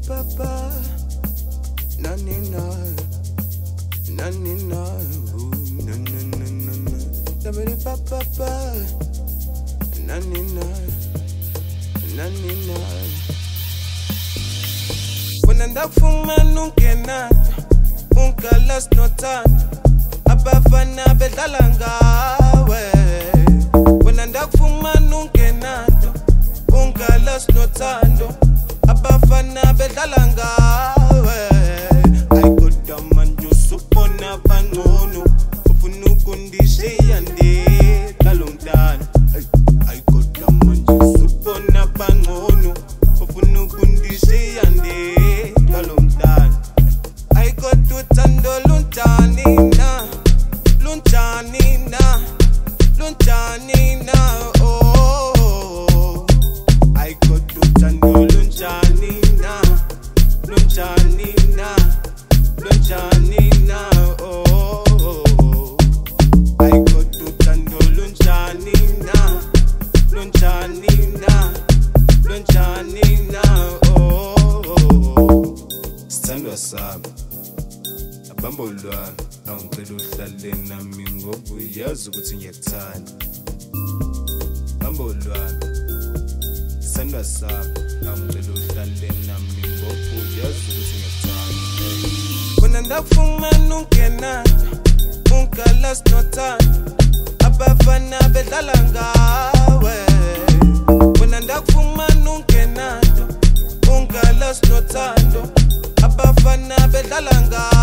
papa, nanina, nanina, nanina, dabiri papa, nanina, nanina. Wananda fuma nunkenata, unkalas notata, abafana bedalanga we. Wananda fuma nunkenata, unkalas notando, abafana bedalanga we. Aikoda manjo supona panono, ufunu kundishe yande kalumdana. Aikoda manjo supona panono, ufunu kundishe yande kalumdana. Aikoda tando luntanina, luntanina, luntanina, oh. Aikoda tando luntanina, luntanina, luntanina, oh. Aikoda tando luntanina, luntanina, luntanina, oh. Stand aside. Abambolwana awungicela uhlale nami ngoba uyazi ukuthi ngiyekuthanda. Bambolwana sandwa sami awungicela uhlale nami ngoba uyazi ukuthi ngiyekuthanda. Wena ndakufuma nunkenata unkalas nothanda, abafana bedlala ngawe. Wena ndakufuma nunkenata unkalas nothando, abafana bedlala ngawe.